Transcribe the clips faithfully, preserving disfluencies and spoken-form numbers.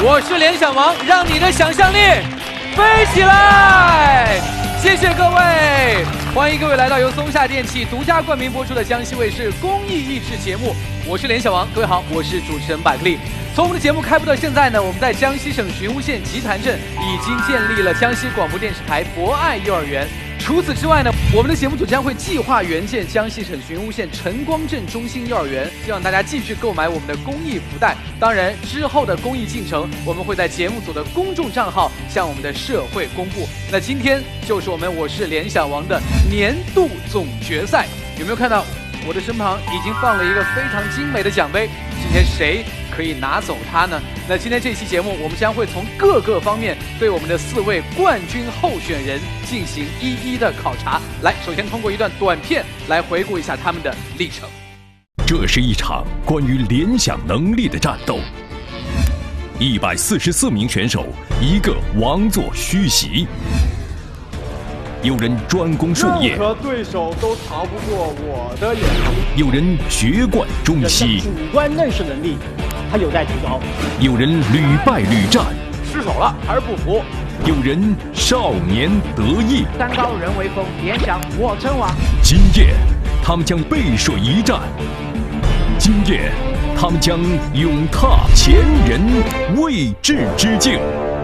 我是联想王，让你的想象力飞起来！谢谢各位，欢迎各位来到由松下电器独家冠名播出的江西卫视公益益智节目。我是联想王，各位好，我是主持人百克力。从我们的节目开播到现在呢，我们在江西省寻乌县吉潭镇已经建立了江西广播电视台博爱幼儿园。除此之外呢，我们的节目组将会计划援建江西省寻乌县晨光镇中心幼儿园，希望大家继续购买我们的公益福袋。当然，之后的公益进程，我们会在节目组的公众账号向我们的社会公布。那今天就是我们我是联想王的年度总决赛，有没有看到我的身旁已经放了一个非常精美的奖杯？今天谁可以拿走它呢？那今天这期节目，我们将会从各个方面对我们的四位冠军候选人进行一一的考察。来，首先通过一段短片来回顾一下他们的历程。 这是一场关于联想能力的战斗。一百四十四名选手，一个王座虚席。有人专攻术业， 任何对手都逃不过我的眼睛。 有人学贯中西， 主观认识能力还有待提高。 有人屡败屡战， 失手了还是不服。 有人少年得意， 山高人为峰，联想我称王。 今夜，他们将背水一战。今夜，他们将勇踏前人未至之境。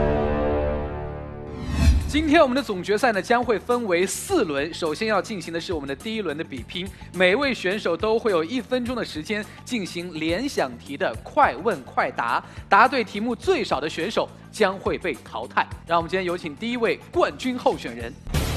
今天我们的总决赛呢将会分为四轮，首先要进行的是我们的第一轮的比拼，每位选手都会有一分钟的时间进行联想题的快问快答，答对题目最少的选手将会被淘汰。让我们今天有请第一位冠军候选人，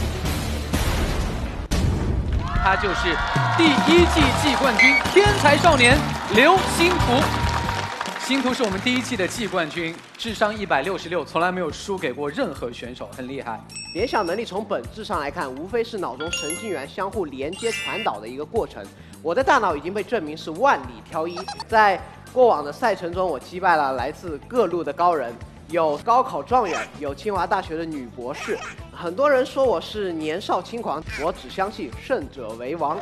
他就是第一季季冠军天才少年刘星图。星图是我们第一季的季冠军，智商一百六十六，从来没有输给过任何选手，很厉害。 联想能力从本质上来看，无非是脑中神经元相互连接传导的一个过程。我的大脑已经被证明是万里挑一，在过往的赛程中，我击败了来自各路的高人，有高考状元，有清华大学的女博士。很多人说我是年少轻狂，我只相信胜者为王。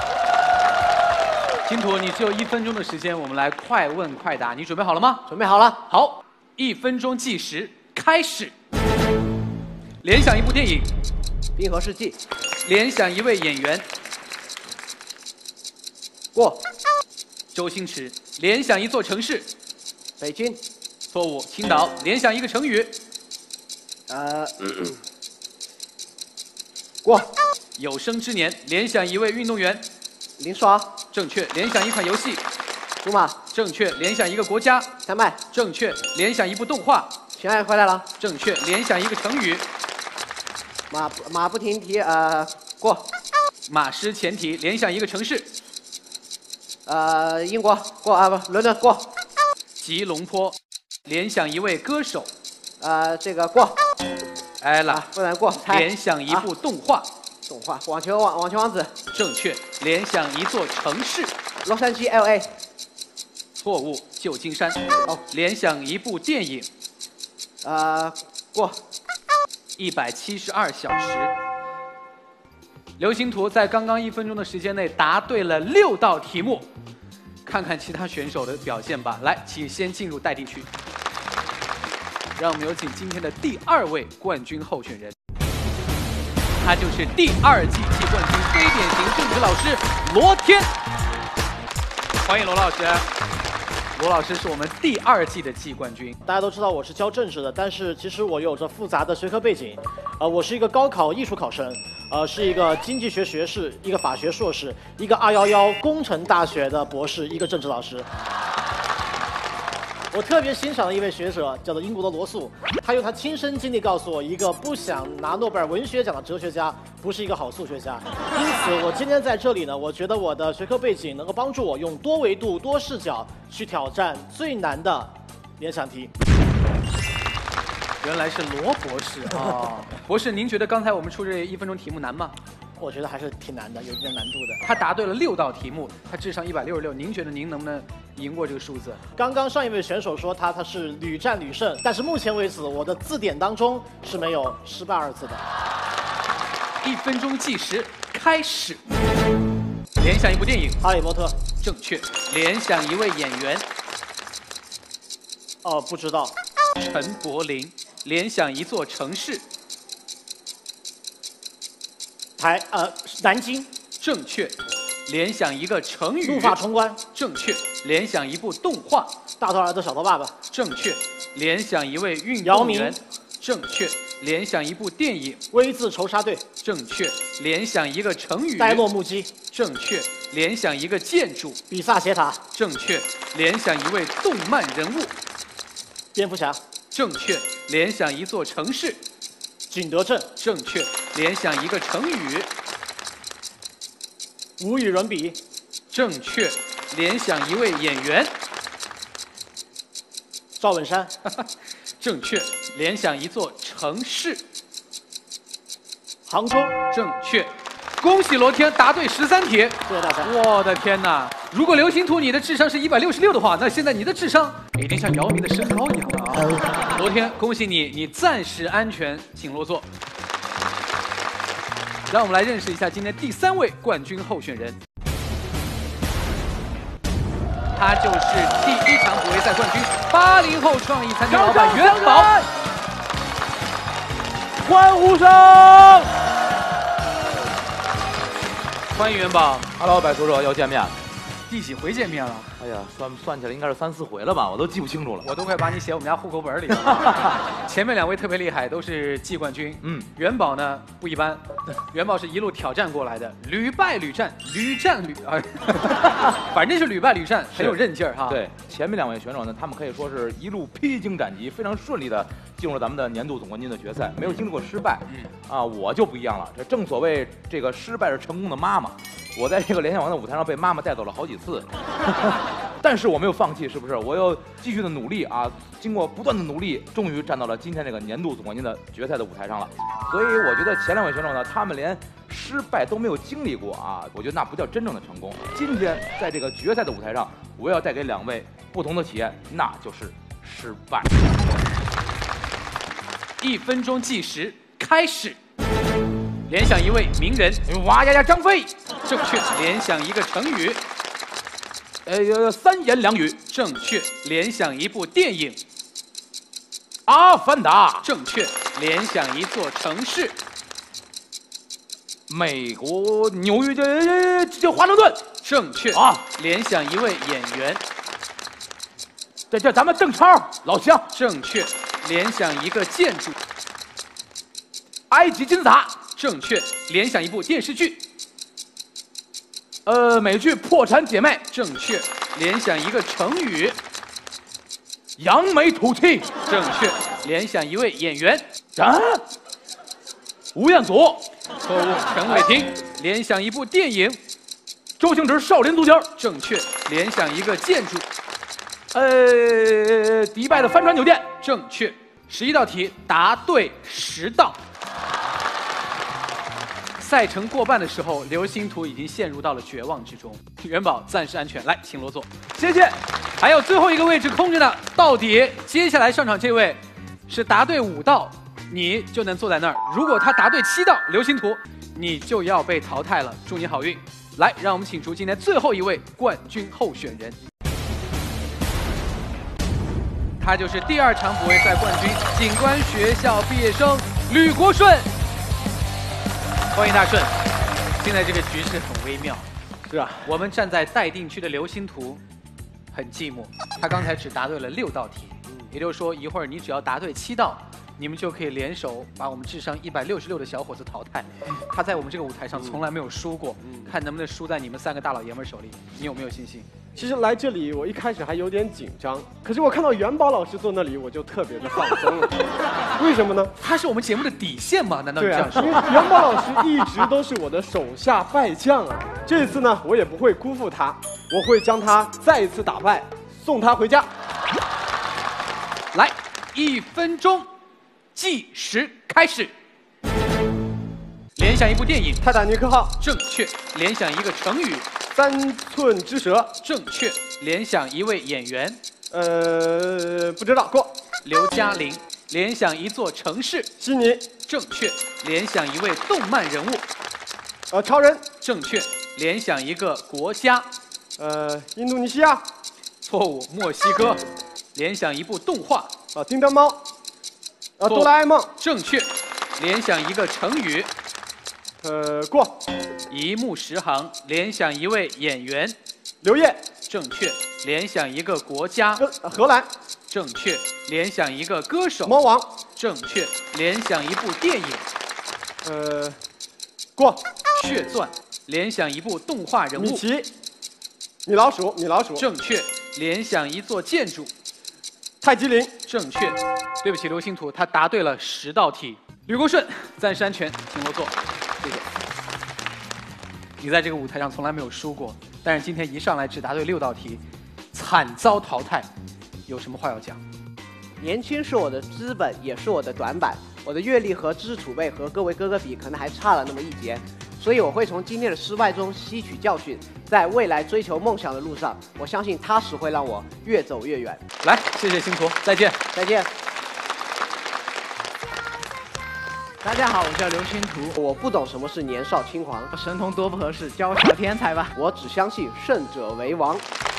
星图，你只有一分钟的时间，我们来快问快答，你准备好了吗？ 准备好了。 好，一分钟计时开始。联想一部电影， 《冰河世纪》。 联想一位演员， 过。 周星驰。联想一座城市， 北京。 错误。青岛。联想一个成语， 呃，咳咳过。 有生之年。联想一位运动员， 林书豪。 正确。联想一款游戏， 竹马。 正确。联想一个国家， 丹麦。 正确。联想一部动画， 亲爱的灰太狼。 正确。联想一个成语， 马马不停蹄，呃，过。 马失前蹄。联想一个城市， 呃，英国过啊不，伦敦过。 吉隆坡。联想一位歌手， 呃，这个过。 挨了， 啊、不能过。 联想一部动画。啊动画《网球网网球王子》 正确。联想一座城市， 洛杉矶 L A 错误。旧金山。 哦。 联想一部电影， 呃，过。 一百七十二小时。刘星图在刚刚一分钟的时间内答对了六道题目，看看其他选手的表现吧。来，请先进入待定区。让我们有请今天的第二位冠军候选人。他就是第二季季冠军非典型政治老师罗天，欢迎罗老师。罗老师是我们第二季的季冠军。 大家都知道我是教政治的，但是其实我有着复杂的学科背景，呃，我是一个高考艺术考生，呃，是一个经济学学士，一个法学硕士，一个二一一工程大学的博士，一个政治老师。我特别欣赏的一位学者叫做英国的罗素，他用他亲身经历告诉我，一个不想拿诺贝尔文学奖的哲学家不是一个好数学家。因此，我今天在这里呢，我觉得我的学科背景能够帮助我用多维度、多视角去挑战最难的联想题。 原来是罗博士啊！哦、博士，您觉得刚才我们出这一分钟题目难吗？ 我觉得还是挺难的，有一点难度的。 他答对了六道题目，他智商一百六十六。您觉得您能不能赢过这个数字？ 刚刚上一位选手说他他是屡战屡胜，但是目前为止我的字典当中是没有失败二字的。 一分钟计时开始。联想一部电影，《 哈利波特》。 正确。联想一位演员， 哦，不知道。 陈柏霖，联想一座城市。 台呃南京。 正确。联想一个成语。 怒发冲冠。 正确。联想一部动画。 大头儿子小头爸爸。 正确。联想一位运姚明。 动员。正确。联想一部电影。 微字仇杀队。 正确。联想一个成语。 呆若木鸡。 正确。联想一个建筑。 比萨斜塔。 正确。联想一位动漫人物。 蝙蝠侠。 正确。联想一座城市。 景德镇。 正确。联想一个成语。 无与伦比。 正确。联想一位演员。 赵本山。 正确。联想一座城市。 杭州。 正确。恭喜罗天答对十三题。 谢谢大家。 我的天哪！如果刘星图你的智商是一百六十六的话，那现在你的智商已经像姚明的身高一样了啊！罗天，恭喜你，你暂时安全，请落座。让我们来认识一下今天第三位冠军候选人，他就是第一场补位赛冠军八零后创意餐厅老板元宝。 欢呼声！ 欢迎元宝。 Hello， 百叔叔又见面了。 第几回见面了？ 哎呀，算算起来应该是三四回了吧，我都记不清楚了。 我都快把你写我们家户口本里了。前面两位特别厉害，都是季冠军。嗯，元宝呢不一般，元宝是一路挑战过来的，屡败屡战，屡战屡啊，反正是屡败屡战，很有韧劲儿哈。 对，前面两位选手呢，他们可以说是一路披荆斩棘，非常顺利的进入了咱们的年度总冠军的决赛，没有经历过失败。嗯，啊，我就不一样了，这正所谓这个失败是成功的妈妈。我在这个联想王的舞台上被妈妈带走了好几次，但是我没有放弃，是不是？我又继续的努力啊！经过不断的努力，终于站到了今天这个年度总冠军的决赛的舞台上了。所以我觉得前两位选手呢，他们连失败都没有经历过啊，我觉得那不叫真正的成功。今天在这个决赛的舞台上，我要带给两位不同的体验，那就是失败。 一分钟计时开始。联想一位名人， 哇呀呀，张飞。 正确。联想一个成语， 呃，三言两语。 正确。联想一部电影， 阿凡达。 正确。联想一座城市， 美国纽约这这华盛顿。 正确。 啊。 联想一位演员， 这这咱们邓超老乡。 正确。联想一个建筑， 埃及金字塔。 正确。联想一部电视剧， 呃，美剧《破产姐妹》。 正确。联想一个成语， 扬眉吐气。 正确。联想一位演员， 啊，吴彦祖。 错误。陈伟霆。联想一部电影， 周星驰《少林足球》。 正确。联想一个建筑， 呃，迪拜的帆船酒店。 正确。十一道题，答对十道。赛程过半的时候，刘星图已经陷入到了绝望之中。元宝暂时安全，来，请落座， 谢谢。 还有最后一个位置空着呢，到底接下来上场这位是答对五道，你就能坐在那儿；如果他答对七道，刘星图你就要被淘汰了。祝你好运！来，让我们请出今天最后一位冠军候选人，他就是第二场补位赛冠军，警官学校毕业生吕国顺。欢迎大顺。现在这个局势很微妙。 是啊， 我们站在待定区的刘星图很寂寞，他刚才只答对了六道题，也就是说一会儿你只要答对七道，你们就可以联手把我们智商一百六十六的小伙子淘汰。他在我们这个舞台上从来没有输过，看能不能输在你们三个大老爷们手里，你有没有信心？ 其实来这里我一开始还有点紧张，可是我看到元宝老师坐那里，我就特别的放松了。为什么呢？ 他是我们节目的底线嘛？难道你这样说？ 对啊，因为元宝老师一直都是我的手下败将啊。这次呢，我也不会辜负他，我会将他再一次打败，送他回家。 来，一分钟计时开始。联想一部电影《 泰坦尼克号》。 正确。联想一个成语， 三寸之舌。 正确。联想一位演员， 呃，不知道过。 刘嘉玲。联想一座城市， 悉尼。 正确。联想一位动漫人物， 呃，超人。 正确。联想一个国家， 呃，印度尼西亚。 错误，墨西哥。联想一部动画， 啊，叮当猫。啊，哆啦 A 梦。 正确。联想一个成语。 呃，过。 一目十行，联想一位演员。 刘烨。 正确。联想一个国家。 呃，荷兰。 正确。联想一个歌手。 猫王。 正确。联想一部电影。 呃，过。 血钻。联想一部动画人物。 米奇。米老鼠。米老鼠。 正确。联想一座建筑。 泰姬陵。 正确。对不起，刘星图，他答对了十道题。吕国顺，赞山泉，请落座。谢谢。你在这个舞台上从来没有输过，但是今天一上来只答对六道题，惨遭淘汰。有什么话要讲？ 年轻是我的资本，也是我的短板。我的阅历和知识储备和各位哥哥比，可能还差了那么一截。所以我会从今天的失败中吸取教训，在未来追求梦想的路上，我相信踏实会让我越走越远。 来，谢谢星图，再见， 再见。 大家好，我叫刘星图。 我不懂什么是年少轻狂， 神童多不合适，叫我小天才吧。 我只相信胜者为王。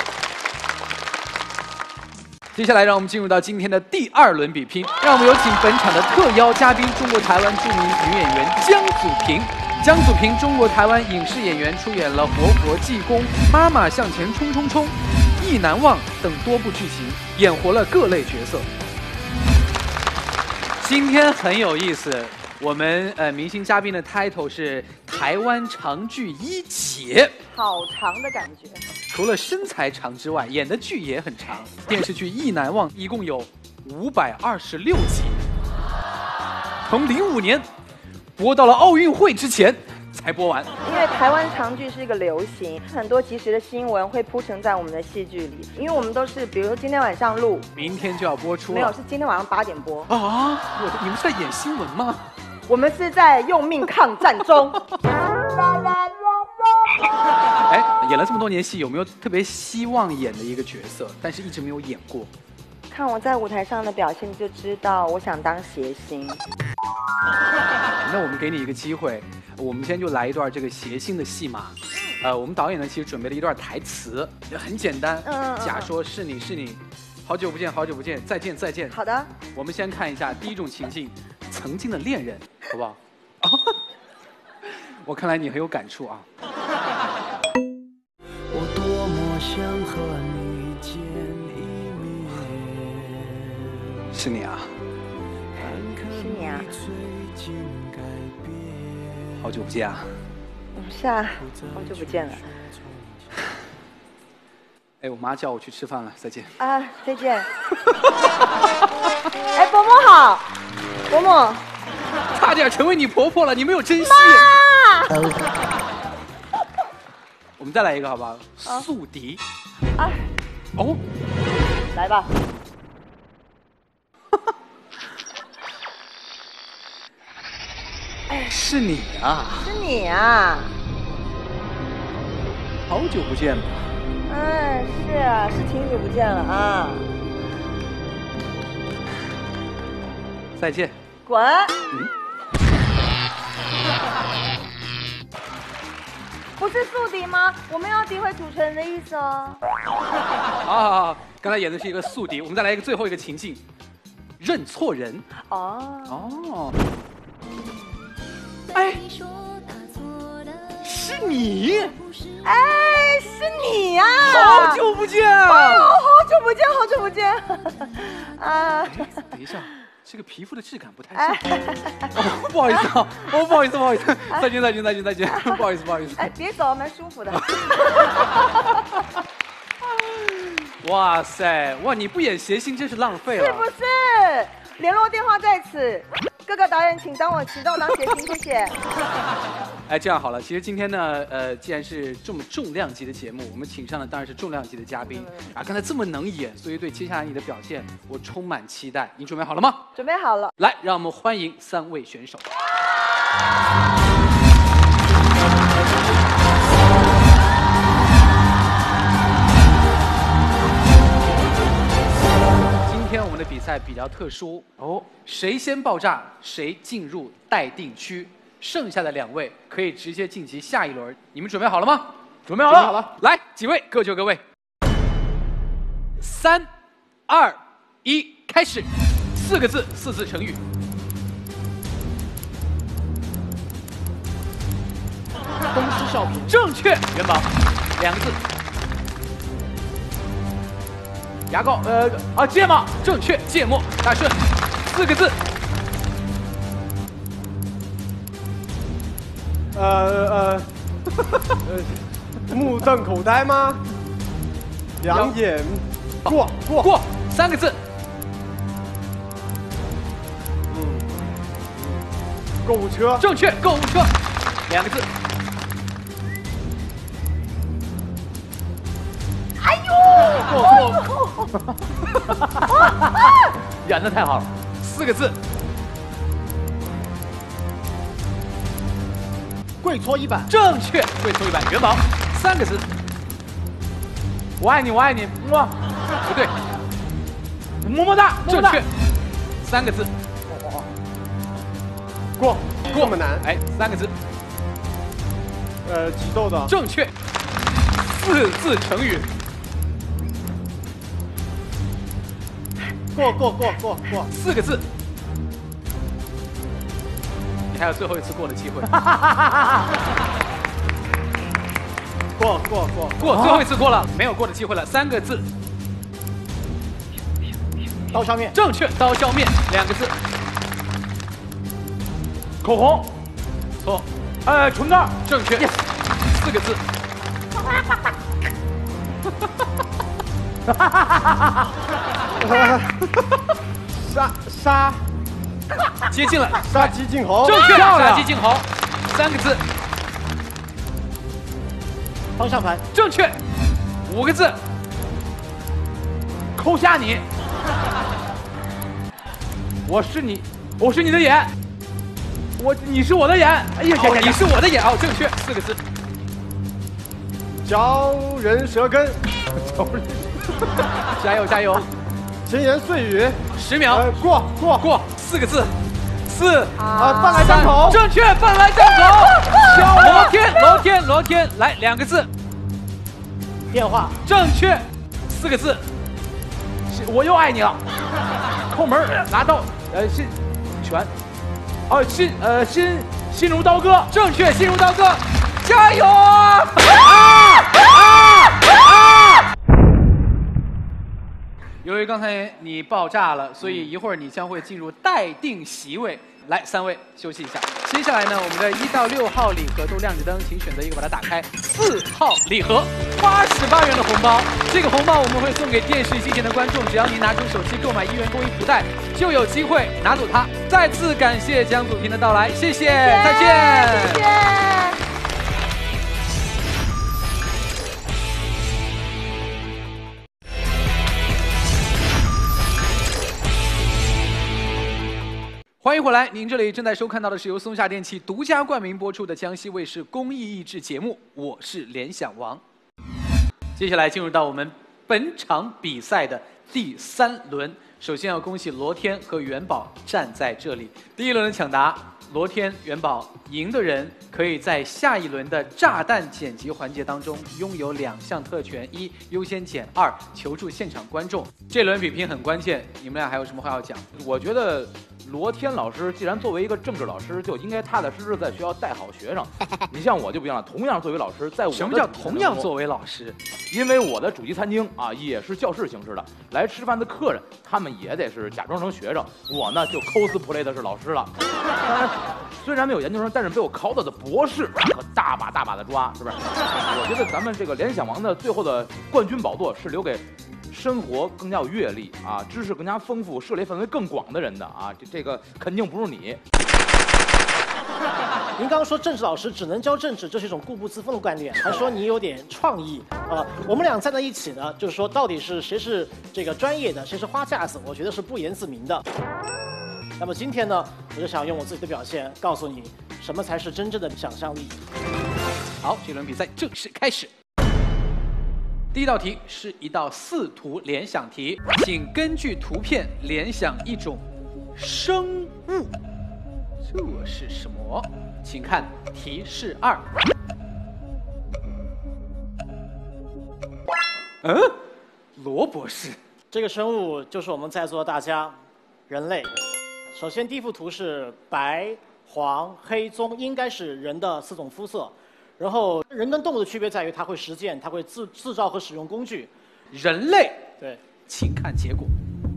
接下来，让我们进入到今天的第二轮比拼。让我们有请本场的特邀嘉宾，中国台湾著名女演员江祖萍。江祖萍，中国台湾影视演员，出演了《活佛济公》《妈妈向前冲冲冲》《意难忘》等多部剧情，演活了各类角色。今天很有意思，我们呃明星嘉宾的 title 是台湾长剧一姐。 好长的感觉。 除了身材长之外，演的剧也很长。电视剧《意难忘》一共有五百二十六集，从零五年播到了奥运会之前才播完。 因为台湾长剧是一个流行，很多即时的新闻会铺陈在我们的戏剧里。因为我们都是，比如说今天晚上录， 明天就要播出了。 没有，是今天晚上八点播。 啊！我的，你们是在演新闻吗？ 我们是在用命抗战中。 哎，演了这么多年戏，有没有特别希望演的一个角色，但是一直没有演过？ 看我在舞台上的表现，就知道我想当谐星。 那我们给你一个机会，我们先就来一段这个谐星的戏码。呃，我们导演呢其实准备了一段台词，很简单。嗯嗯嗯。假说是你是你，好久不见，好久不见，再见再见。 好的。 我们先看一下第一种情境，曾经的恋人，好不好？哦，我看来你很有感触啊。 我多么想和你见一面。 是你啊。 是你啊。 好久不见啊。 嗯，是啊，好久不见了。 哎，我妈叫我去吃饭了，再见。 啊，再见。哎，伯母好，伯母。 差点成为你婆婆了，你没有珍惜。 妈。 我们再来一个好不好？啊、宿敌。 啊。 哦。 来吧。 是你啊！ 是你啊！ 好久不见了。 嗯，是啊，是挺久不见了啊。 再见。 滚！嗯、不是宿敌吗？我没有诋毁主持人的意思哦。 好好好，刚才演的是一个宿敌，我们再来一个最后一个情境，认错人。 哦。 哦。哎，是你！ 哎，是你呀、 啊！好久不见啊！ 哦，好久不见，好久不见。啊、 哎，等一下，这个皮肤的质感不太像。哎、哦，不好意思啊，哦，不好意思，不好意思，再见，再见，再见，再见，不好意思，不好意思。 哎，别走，蛮舒服的。 哇塞，哇，你不演谐星真是浪费了。 是不是？联络电话在此。各个导演，请当我，请让我当谐星，谢谢。 哎，这样好了，其实今天呢，呃，既然是这么重量级的节目，我们请上的当然是重量级的嘉宾、嗯、啊。刚才这么能演，所以对接下来你的表现，我充满期待。你准备好了吗？ 准备好了。 来，让我们欢迎三位选手。今天我们的比赛比较特殊哦，谁先爆炸，谁进入待定区。剩下的两位可以直接晋级下一轮，你们准备好了吗？准备好了，好了，来，几位各就各位。三、二、一，开始。 四个字，四字成语。 东施效颦， 正确。元宝，两个字。 牙膏，呃啊，芥末， 正确。芥末，大顺，四个字。 呃呃，呃，目瞪口呆吗？两眼，过过过，三个字。 嗯，购物车， 正确。购物车，两个字。 哎呦！ 过过，演的太好了， 四个字。 跪搓衣板， 正确。跪搓衣板，元宝，三个字。 我爱你，我爱你，么， 不对， 么么哒，么么哒正确。三个字。 过， 过这么难？ 哎，三个字。 呃，挤痘痘， 正确。四字成语。 过过过过过， 四个字。你还有最后一次过的机会。 过过过过，最后一次过了，没有过的机会了。三个字。 刀削面， 正确。刀削面，两个字。 口红， 错。 呃，唇膏， 正确。Yes， 四个字。 杀杀接近了。 杀鸡儆猴， 正确。 漂亮杀鸡儆猴，三个字。 方向盘， 正确。五个字。 抠瞎你，我是你，我是你的眼，我你是我的眼，哎呀， 哦，你是我的眼哦，正确。四个字。 嚼人舌根， 加油加油！ 闲言碎语， 十秒。 呃，过过过，四个字。四啊，饭来张口， 正确。饭来张口。罗天，罗天，罗天，来两个字。 电话， 正确。四个字。 我又爱你了，抠门拿刀，呃，心拳，哦，心呃心心如刀割， 正确。心如刀割，加油啊！啊啊啊！由于刚才你爆炸了，所以一会儿你将会进入待定席位。来，三位休息一下。接下来呢，我们的一到六号礼盒都亮着灯，请选择一个把它打开。四号礼盒，八十八元的红包，这个红包我们会送给电视机前的观众，只要您拿出手机购买一元公益福袋，就有机会拿走它。再次感谢江祖平的到来，谢谢，再见。 谢谢。 欢迎回来，您这里正在收看到的是由松下电器独家冠名播出的江西卫视公益益智节目，我是联想王。接下来进入到我们本场比赛的第三轮，首先要恭喜罗天和元宝站在这里。第一轮的抢答，罗天、元宝赢的人可以在下一轮的炸弹剪辑环节当中拥有两项特权：一、优先捡；二、求助现场观众。这轮比拼很关键，你们俩还有什么话要讲？ 我觉得罗天老师既然作为一个政治老师，就应该踏踏实实在学校带好学生。你像我就不一样了，同样作为老师，在我的什么叫同样作为老师？ 因为我的主题餐厅啊也是教室形式的，来吃饭的客人他们也得是假装成学生，我呢就 cosplay 的是老师了。当然，虽然没有研究生，但是被我考到的博士可大把大把的抓，是不是？我觉得咱们这个联想王的最后的冠军宝座是留给生活更加有阅历啊，知识更加丰富、涉猎范围更广的人的啊，这这个肯定不是你。 您刚刚说政治老师只能教政治，这是一种固步自封的观点，还说你有点创意啊、呃。我们俩站在一起呢，就是说到底是谁是这个专业的，谁是花架子，我觉得是不言自明的。那么今天呢，我就想用我自己的表现告诉你，什么才是真正的想象力。 好，这轮比赛正式开始。第一道题是一道四图联想题，请根据图片联想一种生物，这是什么？请看提示二。嗯，罗博士， 这个生物就是我们在座的大家人类。首先，第一幅图是白、黄、黑、棕，应该是人的四种肤色。然后，人跟动物的区别在于，它会实践，它会制制造和使用工具。 人类， 对， 请看结果。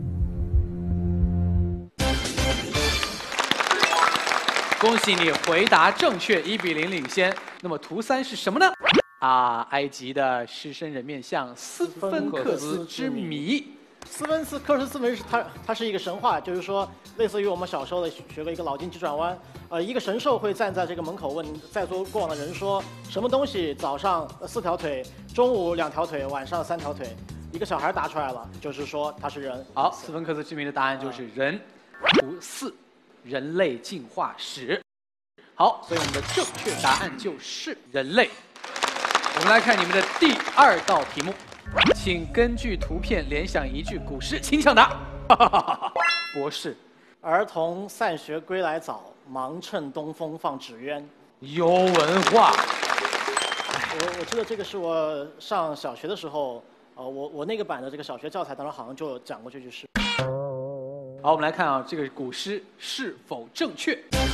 恭喜你回答正确，一比零领先。那么图三是什么呢？啊，埃及的狮身人面像斯芬克斯之谜。 斯芬斯克斯斯文是它，它是一个神话，就是说，类似于我们小时候的学过一个脑筋急转弯，呃，一个神兽会站在这个门口问在座过往的人说，什么东西早上四条腿，中午两条腿，晚上三条腿？一个小孩答出来了，就是说他是人。 好，斯芬克斯之谜的答案就是人。图四，人类进化史。好，所以我们的正确答案就是人类。我们来看你们的第二道题目。请根据图片联想一句古诗，请抢答。博士， 儿童散学归来早，忙趁东风放纸鸢。 有文化。 我我记得这个是我上小学的时候，呃，我我那个版的这个小学教材当中好像就有讲过这句诗。 好，我们来看啊，这个古诗是否正确？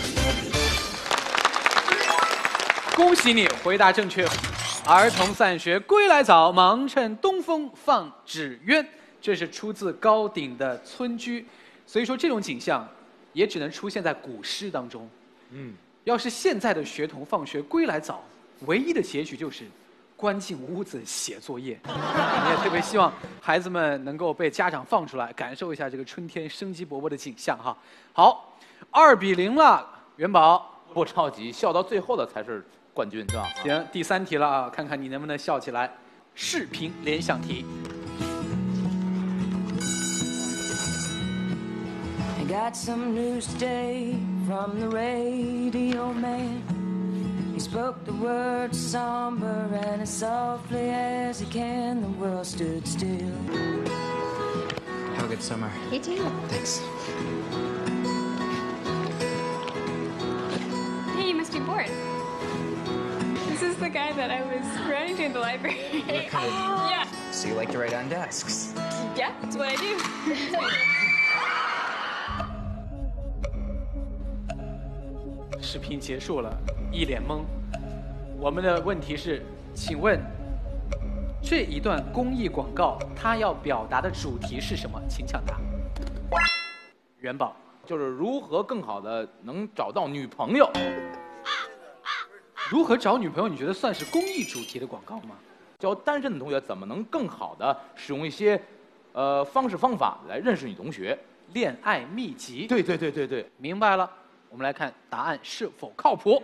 恭喜你回答正确。儿童散学归来早，忙趁东风放纸鸢。这是出自高鼎的村居，所以说这种景象也只能出现在古诗当中。嗯，要是现在的学童放学归来早，唯一的结局就是关进屋子写作业。我们也特别希望孩子们能够被家长放出来，感受一下这个春天生机勃勃的景象哈。好，二比零了，元宝不着急，笑到最后的才是冠军，是吧？ 行，第三题了啊，看看你能不能笑起来。视频联想题。 I got some news today from the radio man. He spoke the words somber and as softly as he can. The world stood still. Have a good summer. You too. Thanks. Hey, you must be bored. This is the guy that I was writing to in the library. You're kind of, yeah. So you like to write on desks? Yeah, that's what I do. 视频结束了，一脸懵。我们的问题是，请问这一段公益广告它要表达的主题是什么？请抢答。元宝， 就是如何更好的能找到女朋友。 如何找女朋友？你觉得算是公益主题的广告吗？ 教单身的同学怎么能更好的使用一些呃方式方法来认识女同学？ 恋爱秘籍。 对对对对对， 明白了。我们来看答案是否靠谱。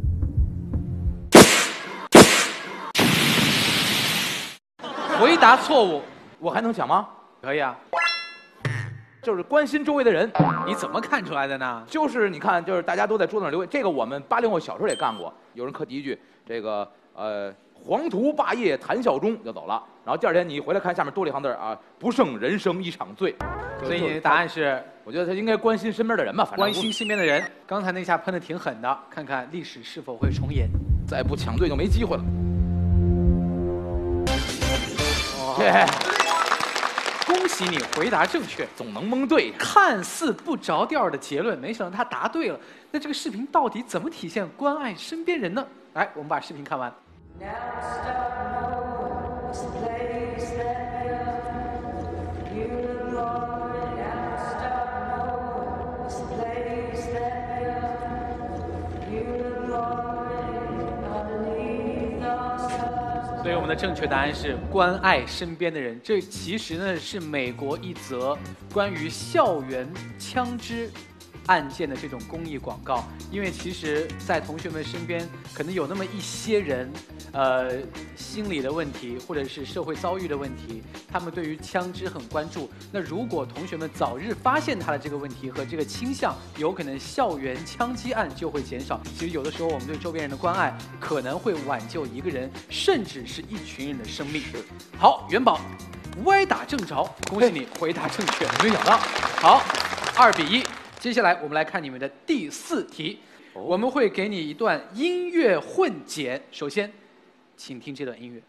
回答错误， 我还能讲吗？ 可以啊。 就是关心周围的人。 你怎么看出来的呢？ 就是你看，就是大家都在桌子上留言，这个我们八零后小时候也干过。有人刻第一句，这个呃黄图霸业谈笑中就走了，然后第二天你一回来看下面多了一行字啊，不胜人生一场醉。 所以你的答案是？ 我觉得他应该关心身边的人吧，反正关心身边的人。刚才那下喷的挺狠的，看看历史是否会重演。 再不抢对就没机会了。 恭喜你回答正确， 总能蒙对。 看似不着调的结论，没想到他答对了。那这个视频到底怎么体现关爱身边人呢？来，我们把视频看完。所以我们的正确答案是关爱身边的人。这其实呢是美国一则关于校园枪支案件的这种公益广告。因为其实在同学们身边可能有那么一些人，呃，心理的问题或者是社会遭遇的问题，他们对于枪支很关注。那如果同学们早日发现他的这个问题和这个倾向，有可能校园枪击案就会减少。其实有的时候我们对周边人的关爱可能会挽救一个人甚至是一群人的生命。好，元宝歪打正着，恭喜你回答正确。 没想到。 好，二比一。接下来我们来看你们的第四题，我们会给你一段音乐混剪。首先，请听这段音乐。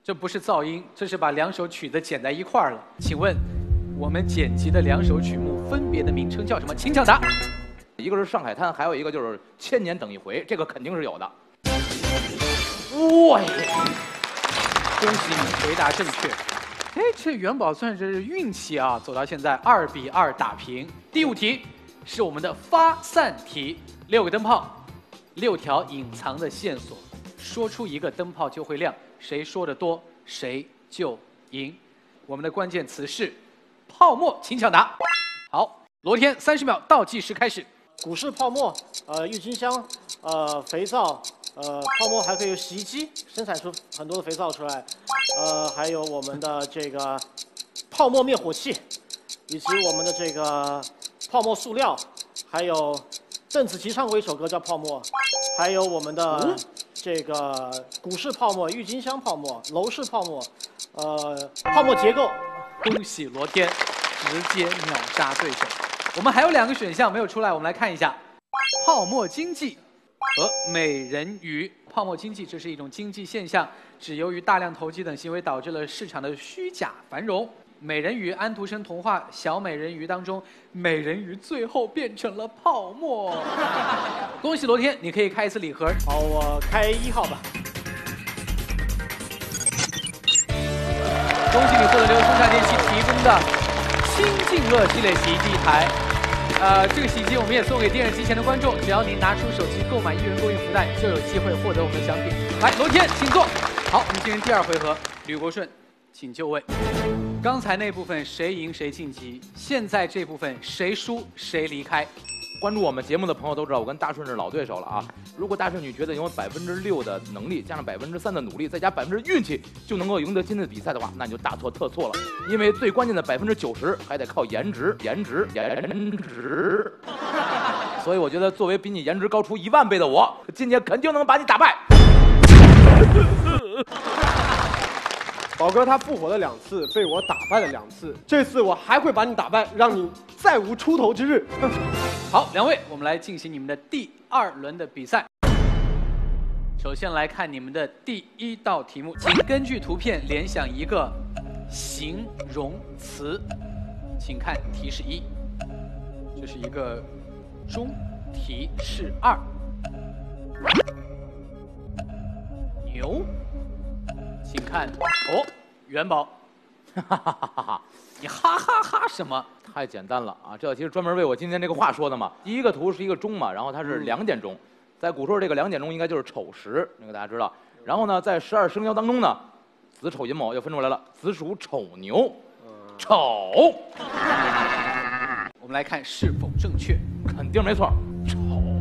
这不是噪音，这是把两首曲子剪在一块儿了。请问，我们剪辑的两首曲目分别的名称叫什么？请抢答。 一个是《上海滩》，还有一个就是《千年等一回》，这个肯定是有的。 哇！恭喜你回答正确。哎，这元宝算是运气啊，走到现在二比二打平。第五题是我们的发散题，六个灯泡，六条隐藏的线索，说出一个灯泡就会亮，谁说的多谁就赢。我们的关键词是泡沫，请抢答。好，罗天，三十秒倒计时开始。 股市泡沫，呃，郁金香，呃，肥皂。呃，泡沫还可以有洗衣机生产出很多的肥皂出来，呃，还有我们的这个泡沫灭火器，以及我们的这个泡沫塑料，还有邓紫棋唱过一首歌叫《泡沫》，还有我们的这个股市泡沫、郁金香泡沫、楼市泡沫，呃，泡沫结构。 恭喜罗天，直接秒杀对手。我们还有两个选项没有出来，我们来看一下：泡沫经济和美人鱼。泡沫经济这是一种经济现象，指由于大量投机等行为导致了市场的虚假繁荣。美人鱼，安徒生童话《小美人鱼》当中，美人鱼最后变成了泡沫。恭喜罗天，你可以开一次礼盒。 好，我开一号吧。 恭喜你获得由松下电器提供的清净乐系列洗衣机一台。呃，这个洗衣机我们也送给电视机前的观众，只要您拿出手机购买一元购运福袋，就有机会获得我们的奖品。来，罗天，请坐。好，我们进行第二回合，吕国顺，请就位。刚才那部分谁赢谁晋级，现在这部分谁输谁离开。 关注我们节目的朋友都知道，我跟大顺是老对手了啊！如果大顺你觉得有百分之六的能力，加上百分之三的努力，再加百分之运气，就能够赢得今天的比赛的话，那你就大错特错了。因为最关键的百分之九十还得靠颜值，颜值，颜值。所以我觉得，作为比你颜值高出一万倍的我，今天肯定能把你打败。 宝哥他复活了两次，被我打败了两次，这次我还会把你打败，让你再无出头之日。 好，两位，我们来进行你们的第二轮的比赛。首先来看你们的第一道题目，请根据图片联想一个形容词，请看提示一，这是一个中，提示二，牛。请看哦，元宝，哈哈哈哈哈！你哈哈哈什么？ 太简单了啊！这道题是专门为我今天这个话说的嘛。第一个图是一个钟嘛，然后它是两点钟，在古时候这个两点钟应该就是丑时，那个大家知道。然后呢，在十二生肖当中呢，子丑寅卯又分出来了，子属丑牛，丑。 我们来看是否正确， 肯定没错，丑。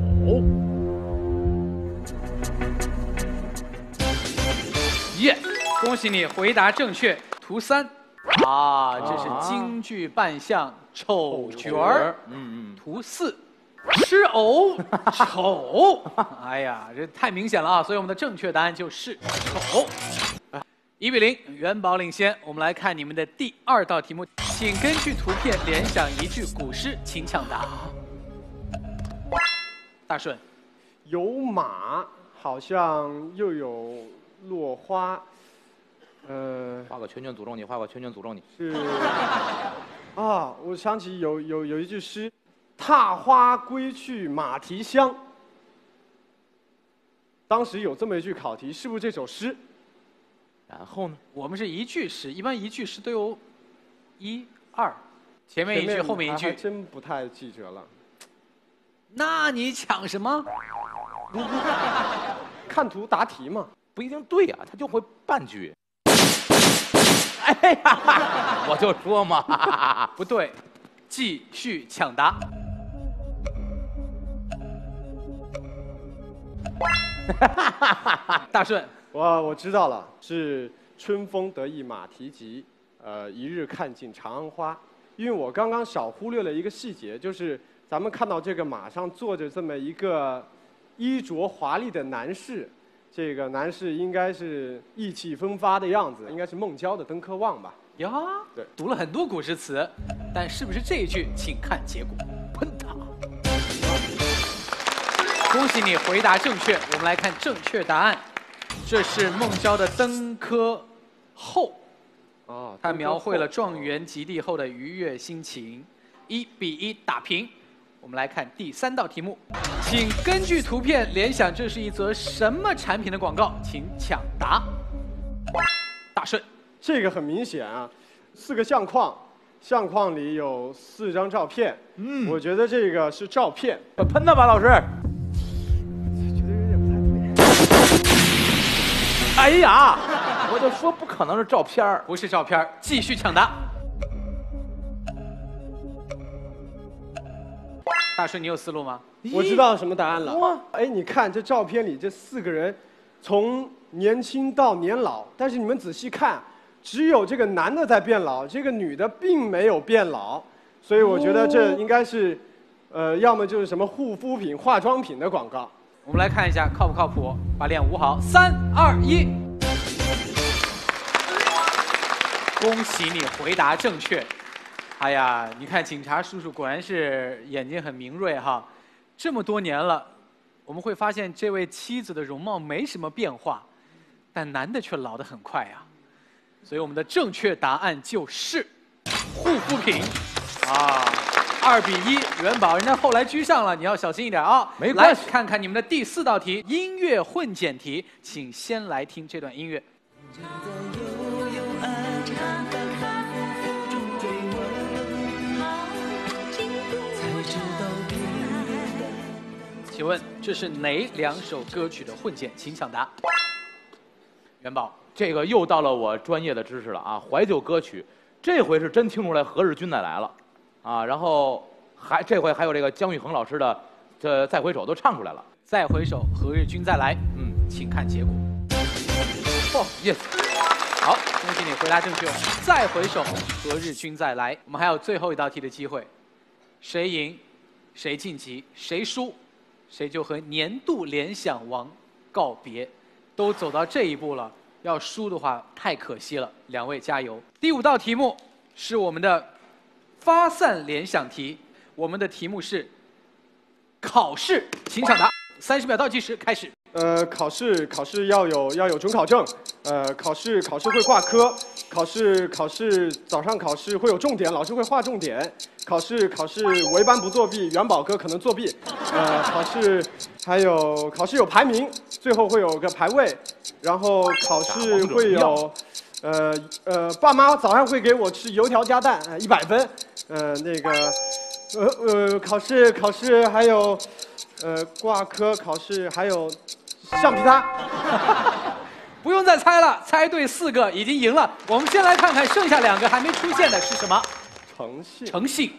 耶！恭喜你回答正确。图三，啊，这是京剧扮相丑角儿。嗯嗯。图四，吃藕丑。哎呀，这太明显了啊！所以我们的正确答案就是丑。一比零，元宝领先。我们来看你们的第二道题目，请根据图片联想一句古诗，请抢答。大顺， 有马，好像又有落花。呃， 画个圈圈诅咒你，画个圈圈诅咒你。 是啊，我想起有有有一句诗：“踏花归去马蹄香。”当时有这么一句考题，是不是这首诗？ 然后呢？ 我们是一句诗，一般一句诗都有一二，前面一句，后面一句。 还真不太记着了。 那你抢什么？ 看图答题嘛。 不一定对呀、啊，他就会半句。哎呀，我就说嘛， 不对，继续抢答。大顺， 我我知道了，是春风得意马蹄疾，呃，一日看尽长安花。因为我刚刚少忽略了一个细节，就是咱们看到这个马上坐着这么一个衣着华丽的男士。这个男士应该是意气风发的样子，应该是孟郊的《登科望》吧？ 呀， 对， 读了很多古诗词，但是不是这一句？请看结果。喷他！恭喜你回答正确。我们来看正确答案，这是孟郊的《登科后。 哦， 他描绘了状元及第后的愉悦心情。一比一打平。我们来看第三道题目，请根据图片联想这是一则什么产品的广告，请抢答。大顺， 这个很明显啊，四个相框，相框里有四张照片。嗯，我觉得这个是照片。 喷他吧，老师。哎呀，我就说不可能是照片儿， 不是照片儿，继续抢答。大顺，你有思路吗？ 我知道什么答案了。哎，你看这照片里这四个人，从年轻到年老，但是你们仔细看，只有这个男的在变老，这个女的并没有变老，所以我觉得这应该是，呃，要么就是什么护肤品、化妆品的广告。 我们来看一下靠不靠谱，把脸捂好，三二一，恭喜你回答正确。哎呀，你看警察叔叔果然是眼睛很敏锐哈。这么多年了，我们会发现这位妻子的容貌没什么变化，但男的却老得很快呀。所以我们的正确答案就是护肤品啊。二比一，元宝人家后来居上了，你要小心一点啊。 没关系。 来看看你们的第四道题，音乐混剪题，请先来听这段音乐。请问这是哪两首歌曲的混剪？请抢答。元宝， 这个又到了我专业的知识了啊！怀旧歌曲，这回是真听出来何日君再来了，啊，然后还这回还有这个姜育恒老师的这再回首都唱出来了。 再回首，何日君再来。嗯，请看结果。哦 ，yes， 好，恭喜你回答正确。再回首，何日君再来。我们还有最后一道题的机会，谁赢，谁晋级，谁输，谁就和年度联想王告别。都走到这一步了，要输的话太可惜了。两位加油！第五道题目是我们的发散联想题，我们的题目是考试，请抢答。三十秒倒计时开始。 呃，考试考试要有要有准考证，呃，考试考试会挂科，考试考试早上考试会有重点，老师会划重点，考试考试唯班不作弊，元宝哥可能作弊，呃，考试还有考试有排名，最后会有个排位，然后考试会有，呃呃，爸妈早上会给我吃油条加蛋，一百分，呃，那个，呃呃，考试考试还有，呃，挂科考试还有。橡皮擦， 不用再猜了，猜对四个已经赢了。我们先来看看剩下两个还没出现的是什么？ 诚信。 诚信。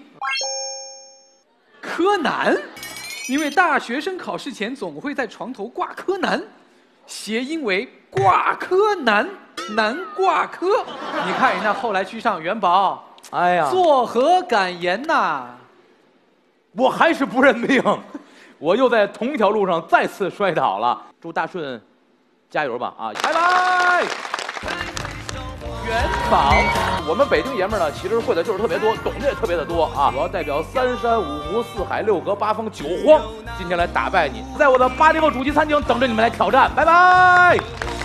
柯南，因为大学生考试前总会在床头挂柯南，谐音为挂科难，难挂科。你看人家后来居上，元宝， 哎呀， 作何感言呐？ 我还是不认命。我又在同一条路上再次摔倒了，祝大顺加油吧！啊，拜拜！元宝，我们北京爷们儿呢，其实会的就是特别多，懂得也特别的多啊。我要代表三山五湖四海六阁八方九荒，今天来打败你，在我的八零后主题餐厅等着你们来挑战，拜拜！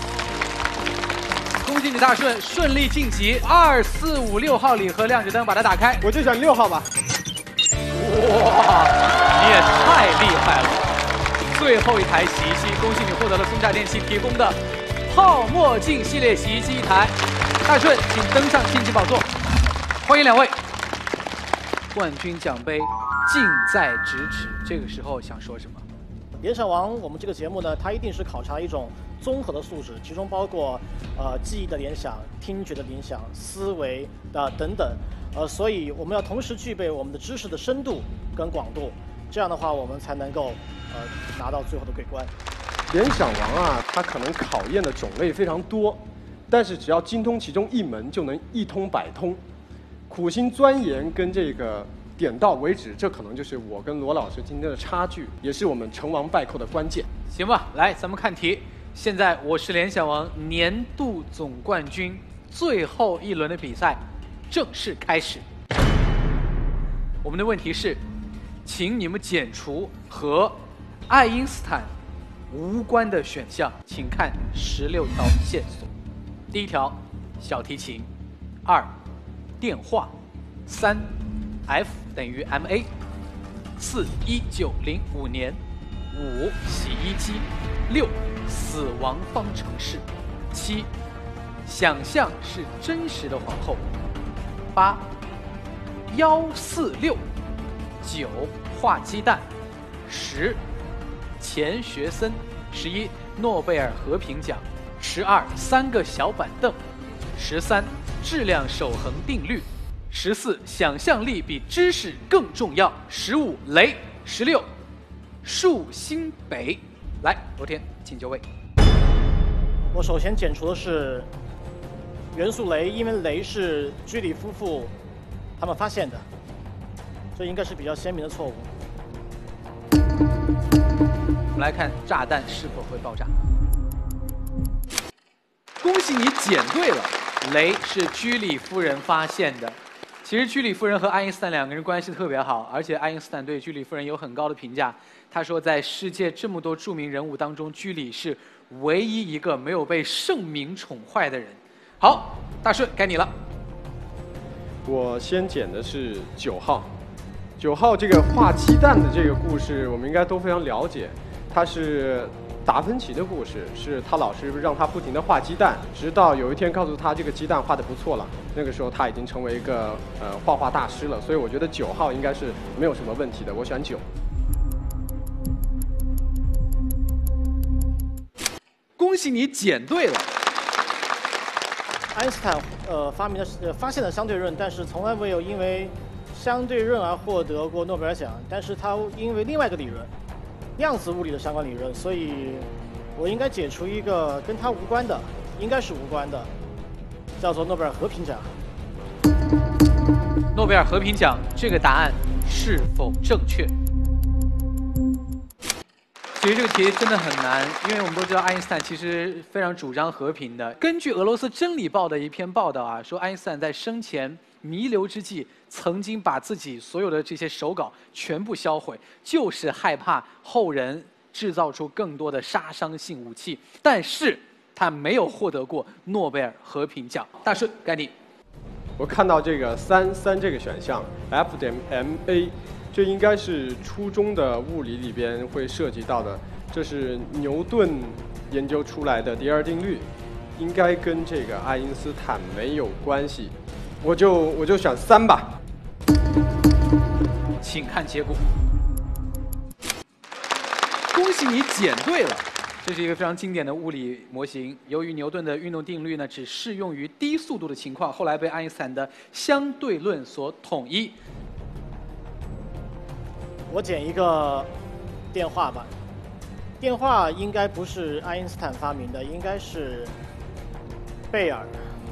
恭喜你大顺顺利晋级，二四五六号礼盒亮着灯，把它打开。 我就选六号吧。 哇，你也太厉害了！最后一台洗衣机，恭喜你获得了松下电器提供的泡沫镜系列洗衣机一台。大顺，请登上晋级宝座，欢迎两位。冠军奖杯近在咫尺，这个时候想说什么？ 联想王，我们这个节目呢，它一定是考察一种综合的素质，其中包括呃记忆的联想、听觉的联想、思维的等等。呃，所以我们要同时具备我们的知识的深度跟广度，这样的话，我们才能够呃拿到最后的桂冠。 联想王啊，它可能考验的种类非常多，但是只要精通其中一门，就能一通百通。苦心钻研跟这个点到为止，这可能就是我跟罗老师今天的差距，也是我们成王败寇的关键。 行吧，来，咱们看题。现在我是联想王年度总冠军，最后一轮的比赛正式开始。我们的问题是，请你们剪除和爱因斯坦无关的选项，请看十六条线索。第一条， 小提琴，二电话，三 F 等于 ma， 四一九零五年，五洗衣机，六死亡方程式，七想象是真实的皇后，八幺四六，九画鸡蛋，十钱学森，十一诺贝尔和平奖，十二三个小板凳，十三质量守恒定律，十四想象力比知识更重要，十五雷，十六树新北。来，罗天，请就位。 我首先剪除的是元素雷，因为雷是居里夫妇他们发现的，这应该是比较鲜明的错误。 我们来看炸弹是否会爆炸。恭喜你捡对了，雷是居里夫人发现的。其实居里夫人和爱因斯坦两个人关系特别好，而且爱因斯坦对居里夫人有很高的评价。他说，在世界这么多著名人物当中，居里是唯一一个没有被圣明宠坏的人。好，大顺，该你了。 我先捡的是九号，九号这个画鸡蛋的这个故事，我们应该都非常了解。它是达芬奇的故事，是他老师让他不停地画鸡蛋，直到有一天告诉他这个鸡蛋画得不错了。那个时候他已经成为一个呃画画大师了，所以我觉得九号应该是没有什么问题的。我选九。 恭喜你捡对了。 爱因斯坦呃发明的呃发现了相对论，但是从来没有因为相对论而获得过诺贝尔奖。但是他因为另外一个理论，量子物理的相关理论，所以我应该解除一个跟他无关的，应该是无关的，叫做诺贝尔和平奖。 诺贝尔和平奖这个答案是否正确？其实这个题真的很难，因为我们都知道爱因斯坦其实非常主张和平的。根据俄罗斯《真理报》的一篇报道啊，说爱因斯坦在生前弥留之际，曾经把自己所有的这些手稿全部销毁，就是害怕后人制造出更多的杀伤性武器。但是他没有获得过诺贝尔和平奖。大顺，该你。 我看到这个三三这个选项 F 点 ma。这应该是初中的物理里边会涉及到的，这是牛顿研究出来的第二定律，应该跟这个爱因斯坦没有关系，我就我就选三吧。 请看结果。恭喜你捡对了，这是一个非常经典的物理模型。由于牛顿的运动定律呢只适用于低速度的情况，后来被爱因斯坦的相对论所统一。 我捡一个电话吧，电话应该不是爱因斯坦发明的，应该是贝尔。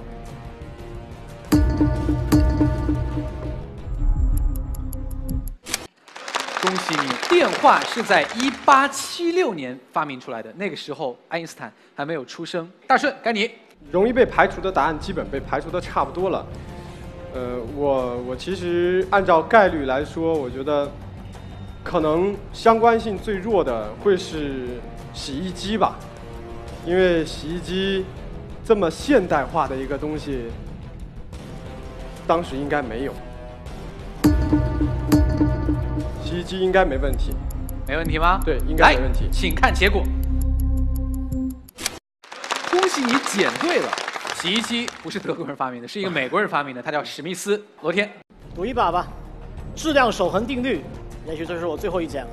恭喜你，电话是在一八七六年发明出来的，那个时候爱因斯坦还没有出生。大顺，该你。 容易被排除的答案基本被排除的差不多了。呃，我我其实按照概率来说，我觉得。可能相关性最弱的会是洗衣机吧，因为洗衣机这么现代化的一个东西，当时应该没有。洗衣机应该没问题， 没问题吗？ 对，应该没问题。 请看结果。恭喜你捡对了，洗衣机不是德国人发明的，是一个美国人发明的，他叫史密斯。罗天， 赌一把吧，质量守恒定律。也许这是我最后一捡了。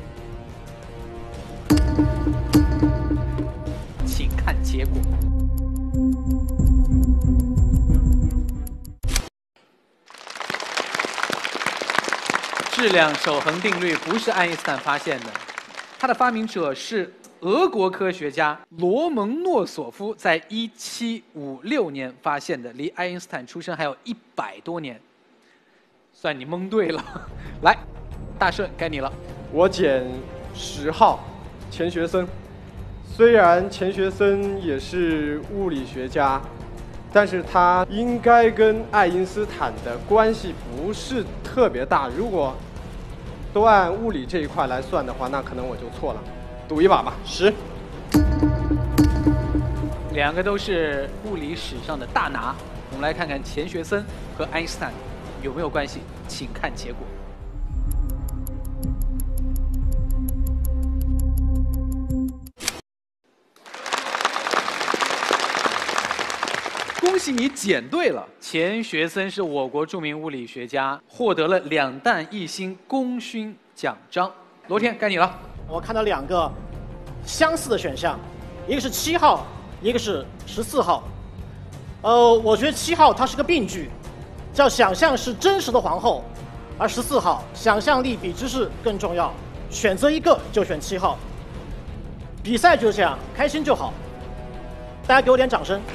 请看结果。质量守恒定律不是爱因斯坦发现的，它的发明者是俄国科学家罗蒙诺索夫，在一七五六年发现的，离爱因斯坦出生还有一百多年。算你蒙对了，来。大顺，该你了。 我捡十号，钱学森。虽然钱学森也是物理学家，但是他应该跟爱因斯坦的关系不是特别大。如果都按物理这一块来算的话，那可能我就错了。赌一把吧，十。 两个都是物理史上的大拿。我们来看看钱学森和爱因斯坦有没有关系，请看结果。恭喜你捡对了，钱学森是我国著名物理学家，获得了两弹一星功勋奖章。罗天，该你了。 我看到两个相似的选项，一个是七号，一个是十四号。呃，我觉得七号它是个病句，叫想象是真实的皇后，而十四号想象力比知识更重要，选择一个就选七号。比赛就这样，开心就好。大家给我点掌声。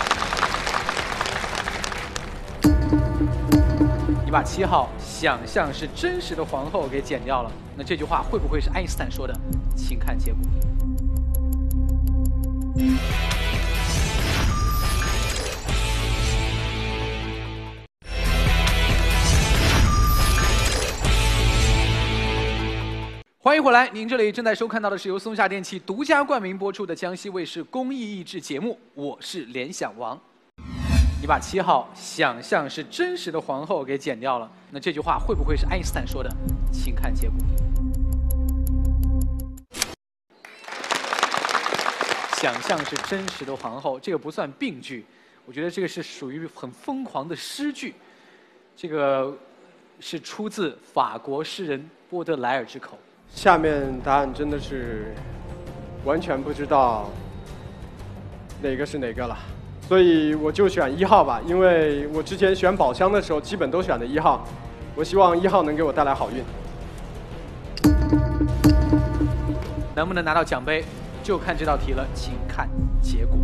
你把七号想象是真实的皇后给剪掉了，那这句话会不会是爱因斯坦说的？请看结果。欢迎回来，您这里正在收看到的是由松下电器独家冠名播出的江西卫视公益益智节目，我是联想王。你把七号想象是真实的皇后给剪掉了，那这句话会不会是爱因斯坦说的？请看结果。想象是真实的皇后，这个不算病句，我觉得这个是属于很疯狂的诗句。这个是出自法国诗人波德莱尔之口。 下面答案真的是完全不知道哪个是哪个了。所以我就选一号吧，因为我之前选宝箱的时候基本都选的一号，我希望一号能给我带来好运。 能不能拿到奖杯，就看这道题了，请看结果。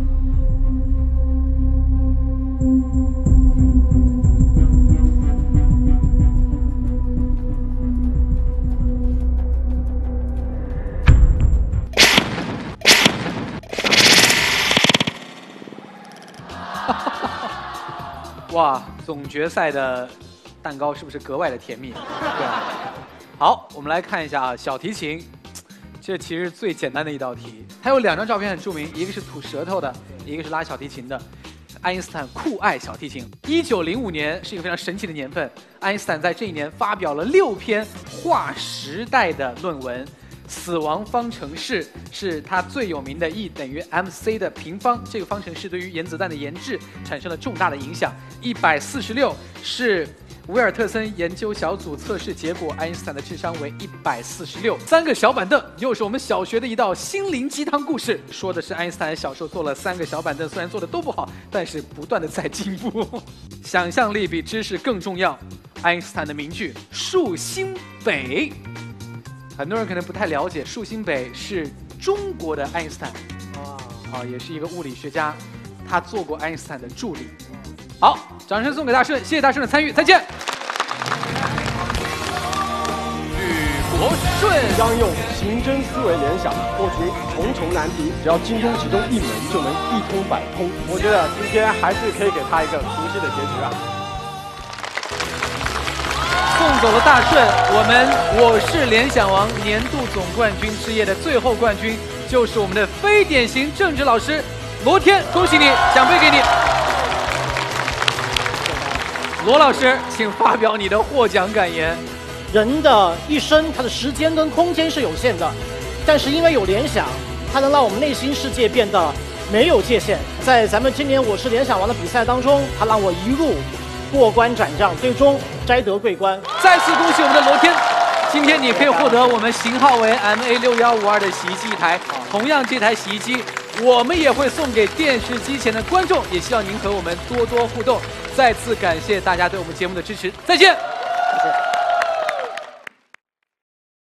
哇，总决赛的蛋糕是不是格外的甜蜜？对。好，我们来看一下啊，小提琴，这其实最简单的一道题。它有两张照片很著名，一个是吐舌头的，一个是拉小提琴的。爱因斯坦酷爱小提琴。一九零五年是一个非常神奇的年份，爱因斯坦在这一年发表了六篇划时代的论文。死亡方程式是他最有名的 E 等于 mc 的平方，这个方程式对于原子弹的研制产生了重大的影响。一百四十六是维尔特森研究小组测试结果，爱因斯坦的智商为一百四十六。三个小板凳又是我们小学的一道心灵鸡汤故事，说的是爱因斯坦小时候做了三个小板凳，虽然做的都不好，但是不断的在进步。想象力比知识更重要，爱因斯坦的名句“树新北”。很多人可能不太了解，树新北是中国的爱因斯坦，啊，也是一个物理学家，他做过爱因斯坦的助理。好，掌声送给大顺，谢谢大顺的参与，再见。宇国顺将用刑侦思维联想，破除重重难题，只要精通其中一门，就能一通百通。我觉得今天还是可以给他一个熟悉的结局啊。 送走了大顺，我们我是联想王年度总冠军之夜的最后冠军就是我们的非典型政治老师罗天，恭喜你，奖杯给你。罗老师，请发表你的获奖感言。 人的一生，他的时间跟空间是有限的，但是因为有联想，它能让我们内心世界变得没有界限。在咱们今年我是联想王的比赛当中，它让我一路过关斩将，最终摘得桂冠。 再次恭喜我们的罗天，今天你可以获得我们型号为 M A 六一五二的洗衣机一台。同样，这台洗衣机我们也会送给电视机前的观众，也希望您和我们多多互动。再次感谢大家对我们节目的支持，再见。